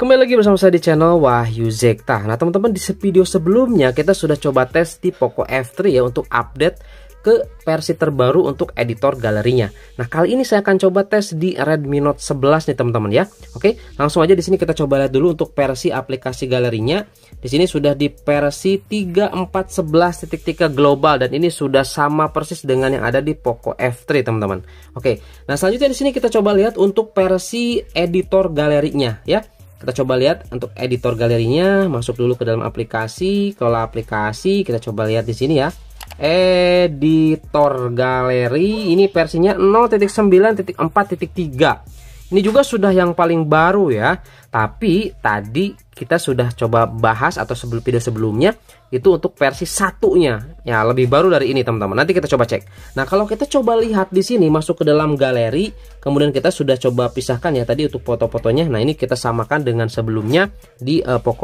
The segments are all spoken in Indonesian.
Kembali lagi bersama saya di channel Wahyu Zekta. Nah teman-teman, di video sebelumnya kita sudah coba tes di Poco F3 ya untuk update ke versi terbaru untuk editor galerinya. Nah kali ini saya akan coba tes di Redmi Note 11 nih teman-teman ya. Oke, langsung aja di sini kita coba lihat dulu untuk versi aplikasi galerinya. Di sini sudah di versi 3411.3 global dan ini sudah sama persis dengan yang ada di Poco F3 teman-teman. Oke, nah selanjutnya di sini kita coba lihat untuk versi editor galerinya ya. Kita coba lihat untuk editor galerinya, masuk dulu ke dalam aplikasi, kelola aplikasi, kita coba lihat di sini ya. Editor galeri ini versinya 0.9.4.3. Ini juga sudah yang paling baru ya. Tapi tadi kita sudah coba bahas atau video sebelumnya itu untuk versi satunya. Ya, lebih baru dari ini teman-teman. Nanti kita coba cek. Nah, kalau kita coba lihat di sini masuk ke dalam galeri, kemudian kita sudah coba pisahkan ya tadi untuk foto-fotonya. Nah, ini kita samakan dengan sebelumnya di Poco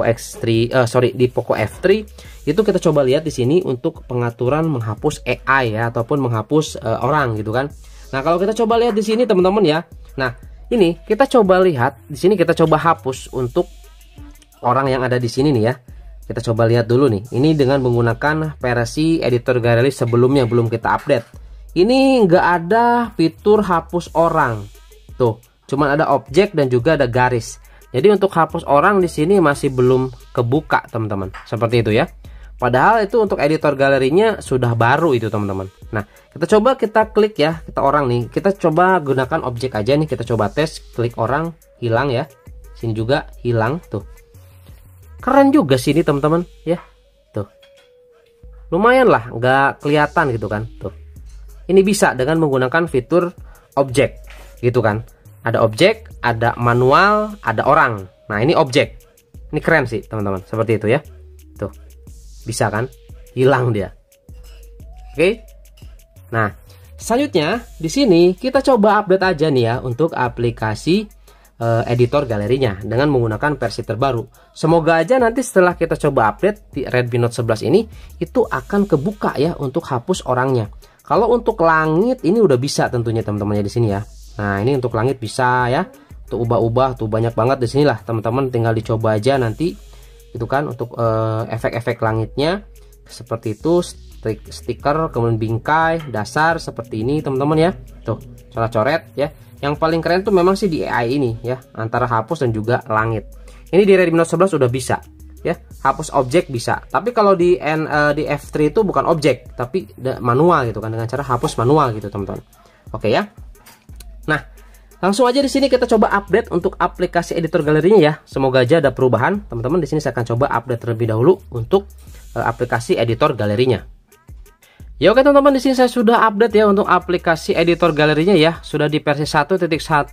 di Poco F3. Itu kita coba lihat di sini untuk pengaturan menghapus AI ya ataupun menghapus orang gitu kan. Nah, kalau kita coba lihat di sini teman-teman ya. Nah, ini kita coba lihat di sini, kita coba hapus untuk orang yang ada di sini nih ya. Kita coba lihat dulu nih. Ini dengan menggunakan versi editor galeri sebelumnya, belum kita update. Ini nggak ada fitur hapus orang. Tuh, cuman ada objek dan juga ada garis. Jadi untuk hapus orang di sini masih belum kebuka, teman-teman. Seperti itu ya. Padahal itu untuk editor galerinya sudah baru itu teman-teman. Nah kita klik ya, kita orang nih, kita coba gunakan objek aja nih, kita coba tes, klik orang, hilang ya, sini juga hilang tuh. Keren juga sih ini teman-teman ya, tuh lumayan lah, nggak kelihatan gitu kan tuh. Ini bisa dengan menggunakan fitur objek gitu kan, ada objek, ada manual, ada orang. Nah ini objek, ini keren sih teman-teman, seperti itu ya tuh. Bisa kan, hilang dia. Oke. Nah selanjutnya di sini kita coba update aja nih ya untuk aplikasi editor galerinya dengan menggunakan versi terbaru. Semoga aja nanti setelah kita coba update di Redmi Note 11 ini itu akan kebuka ya untuk hapus orangnya. Kalau untuk langit ini udah bisa tentunya teman-teman ya di sini ya. Nah ini untuk langit bisa ya, untuk ubah-ubah tuh banyak banget di sinilah teman-teman, tinggal dicoba aja nanti itu kan untuk efek-efek langitnya seperti itu, stiker, kemudian bingkai, dasar seperti ini teman-teman ya. Tuh, coret-coret ya. Yang paling keren tuh memang sih di AI ini ya, antara hapus dan juga langit. Ini di Redmi Note 11 udah bisa ya, hapus objek bisa. Tapi kalau di F3 itu bukan objek, tapi manual gitu kan, dengan cara hapus manual gitu teman-teman. Oke ya. Nah, langsung aja di sini kita coba update untuk aplikasi editor galerinya ya. Semoga aja ada perubahan, teman-teman. Di sini saya akan coba update terlebih dahulu untuk aplikasi editor galerinya. Ya oke teman-teman, di sini saya sudah update ya untuk aplikasi editor galerinya ya. Sudah di versi 1.1.0.1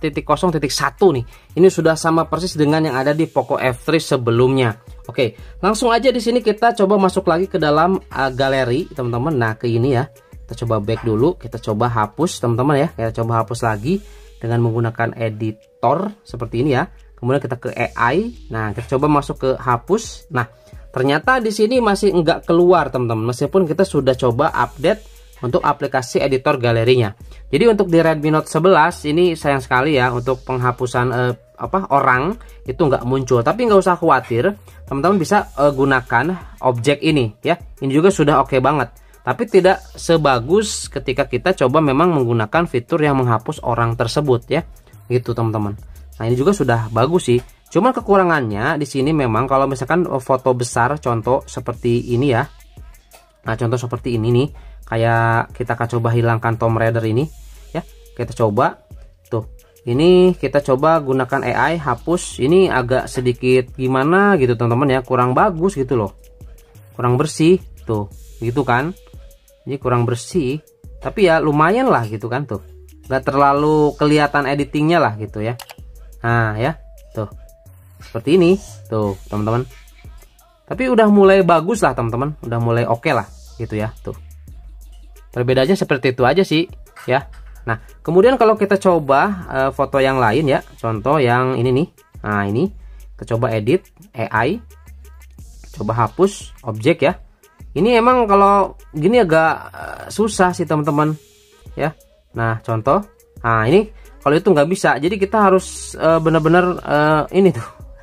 nih. Ini sudah sama persis dengan yang ada di Poco F3 sebelumnya. Oke, langsung aja di sini kita coba masuk lagi ke dalam galeri, teman-teman. Nah, ke ini ya. Kita coba back dulu, kita coba hapus, teman-teman ya. Kita coba hapus lagi dengan menggunakan editor seperti ini ya. Kemudian kita ke AI. Nah, kita coba masuk ke hapus. Nah, ternyata di sini masih enggak keluar, teman-teman. Meskipun kita sudah coba update untuk aplikasi editor galerinya. Jadi untuk di Redmi Note 11 ini sayang sekali ya untuk penghapusan orang itu nggak muncul. Tapi nggak usah khawatir, teman-teman bisa gunakan objek ini ya. Ini juga sudah oke banget. Tapi tidak sebagus ketika kita coba memang menggunakan fitur yang menghapus orang tersebut ya. Gitu teman-teman. Nah, ini juga sudah bagus sih. Cuma kekurangannya di sini memang kalau misalkan foto besar contoh seperti ini ya. Nah, contoh seperti ini nih. Kayak kita akan coba hilangkan Tomb Raider ini ya. Kita coba tuh. Ini kita coba gunakan AI hapus. Ini agak sedikit gimana gitu teman-teman ya. Kurang bagus gitu loh. Kurang bersih tuh. Gitu kan. Ini kurang bersih, tapi ya lumayan lah gitu kan tuh, nggak terlalu kelihatan editingnya lah gitu ya. Nah ya tuh seperti ini tuh teman-teman, tapi udah mulai bagus lah teman-teman, udah mulai oke lah gitu ya tuh. Perbedaannya seperti itu aja sih ya. Nah kemudian kalau kita coba foto yang lain ya, contoh yang ini nih. Nah ini kita coba edit AI, coba hapus objek ya. Ini emang kalau gini agak susah sih teman-teman ya. Nah contoh, nah ini kalau itu nggak bisa, jadi kita harus benar-benar ini tuh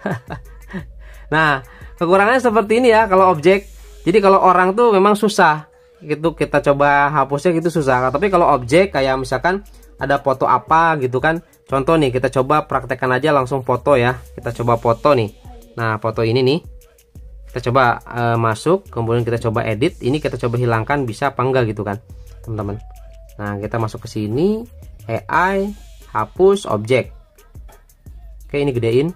Nah, kekurangannya seperti ini ya kalau objek. Jadi kalau orang tuh memang susah gitu, kita coba hapusnya gitu susah. Tapi kalau objek kayak misalkan ada foto apa gitu kan, contoh nih kita coba praktekkan aja langsung foto ya. Kita coba foto nih. Nah, foto ini nih kita coba masuk, kemudian kita coba edit. Ini kita coba hilangkan bisa apa enggak gitu kan teman-teman. Nah, kita masuk ke sini, AI, hapus objek. Oke, ini gedein.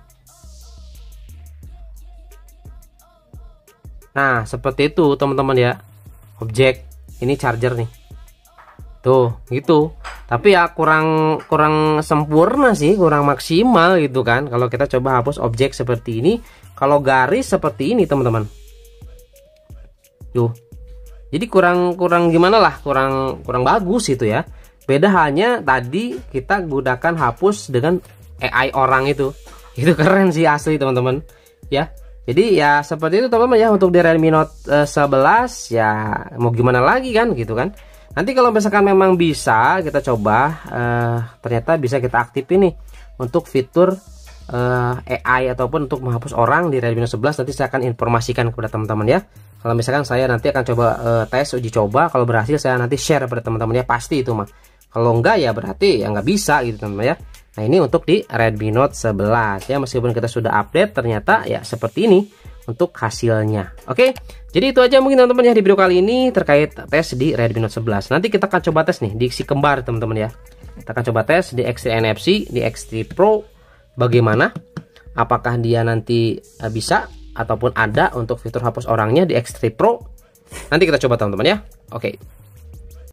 Nah, seperti itu teman-teman ya. Objek, ini charger nih. Tuh, gitu. Tapi ya kurang sempurna sih, kurang maksimal gitu kan. Kalau kita coba hapus objek seperti ini, kalau garis seperti ini teman-teman. Tuh. Jadi kurang gimana lah, kurang bagus itu ya. Beda hanya tadi kita gunakan hapus dengan AI orang itu. Itu keren sih asli teman-teman. Ya. Jadi ya seperti itu teman-teman ya untuk di Redmi Note 11 ya, mau gimana lagi kan gitu kan. Nanti kalau misalkan memang bisa kita coba ternyata bisa kita aktifin nih untuk fitur AI ataupun untuk menghapus orang di Redmi Note 11. Nanti saya akan informasikan kepada teman-teman ya. Kalau misalkan saya nanti akan coba tes uji coba, kalau berhasil saya nanti share kepada teman-teman ya, pasti itu mah. Kalau enggak ya berarti ya nggak bisa gitu teman-teman ya. Nah, ini untuk di Redmi Note 11 ya, meskipun kita sudah update ternyata ya seperti ini untuk hasilnya. Oke, jadi itu aja mungkin teman-teman ya di video kali ini terkait tes di Redmi Note 11. Nanti kita akan coba tes nih di si kembar teman-teman ya. Kita akan coba tes di X3 NFC, di X3 Pro bagaimana? Apakah dia nanti bisa ataupun ada untuk fitur hapus orangnya di X3 Pro? Nanti kita coba teman-teman ya. Oke.